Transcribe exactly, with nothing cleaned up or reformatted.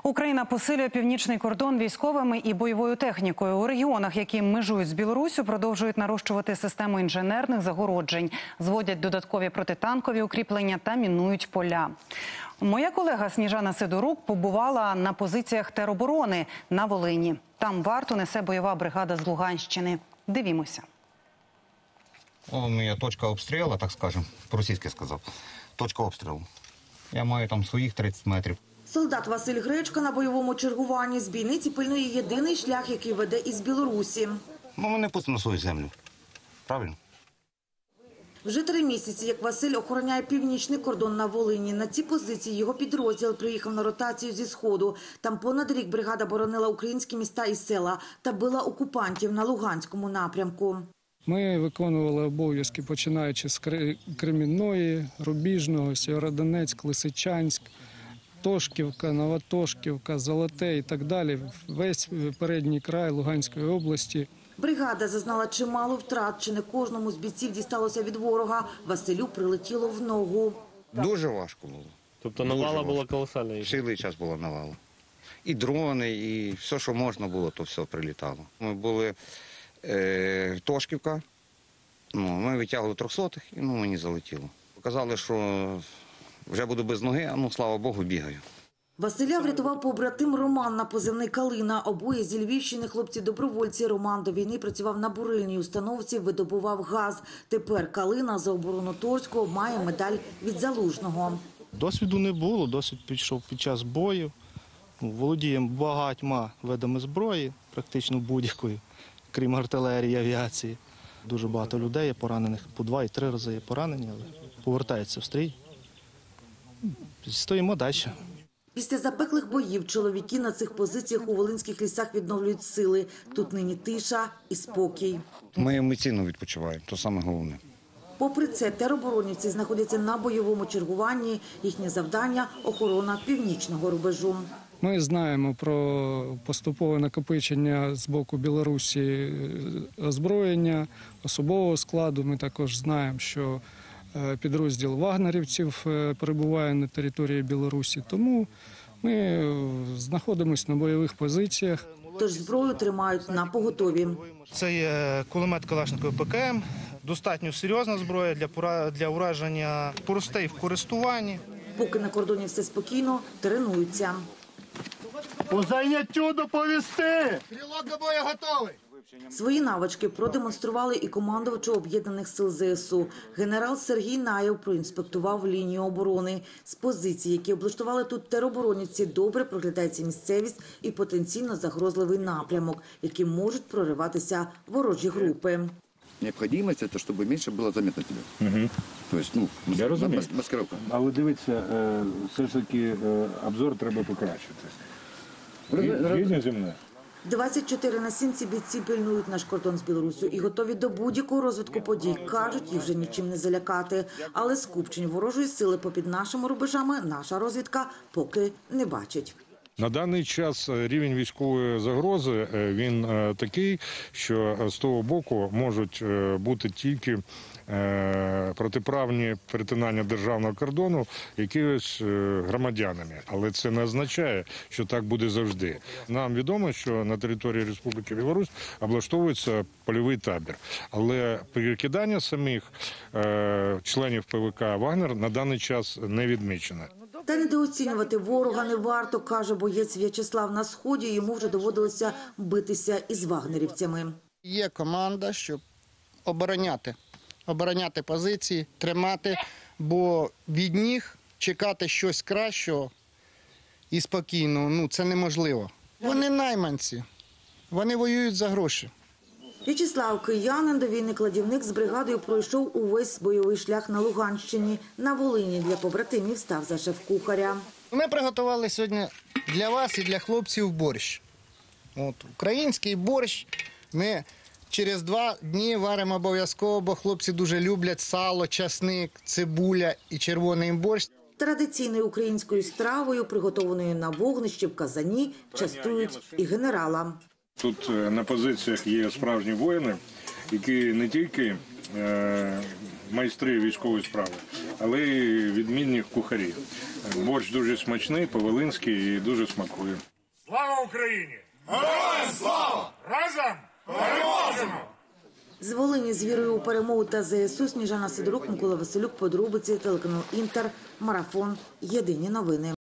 Україна посилює північний кордон військовими і бойовою технікою. У регіонах, які межують з Білоруссю, продовжують нарощувати систему інженерних загороджень, зводять додаткові протитанкові укріплення та мінують поля. Моя колега Сніжана Сидорук побувала на позиціях тероборони на Волині. Там варту несе бойова бригада з Луганщини. Дивімося. У мене точка обстрілу, так скажемо, по-російськи сказав. Точка обстрілу. Я маю там своїх тридцять метрів. Солдат Василь Гречка на бойовому чергуванні з бійниці пильнує єдиний шлях, який веде із Білорусі. Ну, ми не пустимо на свою землю. Правильно? Вже три місяці, як Василь охороняє північний кордон на Волині. На ці позиції його підрозділ приїхав на ротацію зі Сходу. Там понад рік бригада боронила українські міста і села та била окупантів на Луганському напрямку. Ми виконували обов'язки, починаючи з Кремінної, Рубіжного, Сєвєродонецьк, Лисичанськ, Тошківка, Новотошківка, Золоте і так далі. Весь передній край Луганської області. Бригада зазнала чимало втрат, чи не кожному з бійців дісталося від ворога. Василю прилетіло в ногу. Дуже важко було. Тобто навала була колосальна? Цілий час була навала. І дрони, і все, що можна було, то все прилітало. Ми були е, Тошківка, ну, ми витягли трьохсотих, і ну, мені залетіло. Казали, що вже буду без ноги, а ну, слава Богу, бігаю. Василя врятував побратим Роман на позивний «Калина». Обоє зі Львівщини хлопці-добровольці. Роман до війни працював на бурильній установці, видобував газ. Тепер «Калина» за оборону Торського має медаль від Залужного. Досвіду не було, досвід пішов під час бою. Володіємо багатьма видами зброї, практично будь-якої, крім артилерії, авіації. Дуже багато людей є поранених, по два і три рази є поранені, але повертаються в стрій. Стоїмо далі. Після запеклих боїв чоловіки на цих позиціях у волинських лісах відновлюють сили. Тут нині тиша і спокій. Ми емоційно відпочиваємо, то саме головне. Попри це, тероборонівці знаходяться на бойовому чергуванні. Їхнє завдання – охорона північного рубежу. Ми знаємо про поступове накопичення з боку Білорусі озброєння, особового складу. Ми також знаємо, що підрозділ вагнерівців перебуває на території Білорусі, тому ми знаходимося на бойових позиціях. Тож зброю тримають на поготові. Це є кулемет Калашникова Пе Ке Ем, достатньо серйозна зброя для, для ураження простей в користуванні. Поки на кордоні все спокійно, тренуються. По заняттю доповісти! Стрілок до бою готовий! Свої навички продемонстрували і командувачу Об'єднаних сил Зе Ес У. Генерал Сергій Наєв проінспектував лінію оборони. З позицій, які облаштували тут тероборонівці, добре проглядається місцевість і потенційно загрозливий напрямок, яким можуть прориватися ворожі групи. Необхідність – це, щоб менше було замітно тебе. Угу. Тобто, ну, Я розумію. маскировка. Але дивіться, все ж таки обзор треба покращити. Різні зі мною. двадцять чотири на сім ці бійці пильнують наш кордон з Білоруссю і готові до будь-якого розвитку подій. Кажуть, їх вже нічим не залякати. Але скупчень ворожої сили попід нашими рубежами наша розвідка поки не бачить. На даний час рівень військової загрози він такий, що з того боку можуть бути тільки протиправні перетинання державного кордону якимось громадянами. Але це не означає, що так буде завжди. Нам відомо, що на території Республіки Білорусь облаштовується польовий табір. Але перекидання самих членів Пе Ве Ка «Вагнер» на даний час не відмічено. Та недооцінювати ворога не варто, каже боєць В'ячеслав. На Сході йому вже доводилося битися із вагнерівцями. Є команда, щоб обороняти, обороняти позиції, тримати, бо від них чекати щось кращого і спокійно, ну це неможливо. Вони найманці, вони воюють за гроші. В'ячеслав Киянин, довійник-кладівник з бригадою, пройшов увесь бойовий шлях на Луганщині. На Волині для побратимів став за шеф-кухаря. Ми приготували сьогодні для вас і для хлопців борщ. От, український борщ ми через два дні варимо обов'язково, бо хлопці дуже люблять сало, часник, цибуля і червоний борщ. Традиційною українською стравою, приготованою на вогнищі в казані, частують і генерала. Тут на позиціях є справжні воїни, які не тільки е, майстри військової справи, але й відмінні кухарі. Борщ дуже смачний, по-волинськи і дуже смакує. Слава Україні! Героям слава! Разом переможемо! З Волині з вірою у перемогу та ЗСУ Сніжана Сидорук, Микола Василюк, подробиці, телеканал Інтер, Марафон, Єдині новини.